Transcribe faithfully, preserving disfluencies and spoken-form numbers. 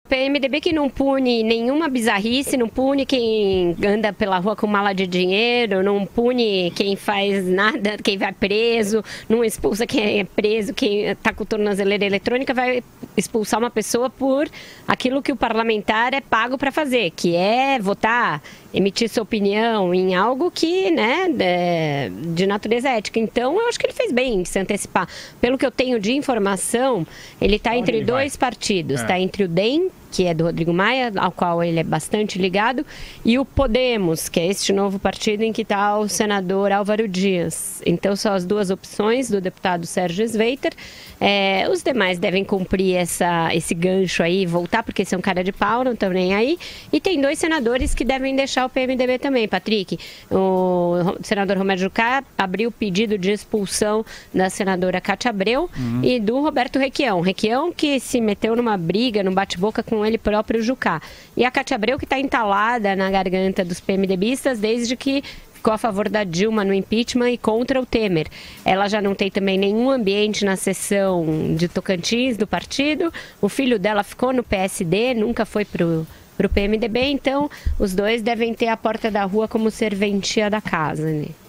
P M D B que não pune nenhuma bizarrice, não pune quem anda pela rua com mala de dinheiro, não pune quem faz nada, quem vai preso, não expulsa quem é preso, quem está com tornozeleira eletrônica, vai expulsar uma pessoa por aquilo que o parlamentar é pago para fazer, que é votar, emitir sua opinião em algo que, né, é de natureza ética. Então, eu acho que ele fez bem em se antecipar. Pelo que eu tenho de informação, ele está entre ele dois vai? partidos. É. Está entre o D E M, que é do Rodrigo Maia, ao qual ele é bastante ligado, e o Podemos, que é este novo partido em que está o senador Álvaro Dias. Então, são as duas opções do deputado Sérgio Sveiter. É, os demais devem cumprir essa, esse gancho aí, voltar, porque são cara de pau, não estão nem aí. E tem dois senadores que devem deixar o P M D B também, Patrick. O senador Romero Jucá abriu o pedido de expulsão da senadora Cátia Abreu uhum. e do Roberto Requião. Requião que se meteu numa briga, num bate-boca com ele próprio Jucá. E a Cátia Abreu que está entalada na garganta dos PMDBistas desde que ficou a favor da Dilma no impeachment e contra o Temer. Ela já não tem também nenhum ambiente na seção de Tocantins do partido. O filho dela ficou no P S D, nunca foi pro para o P M D B, então os dois devem ter a porta da rua como serventia da casa, né?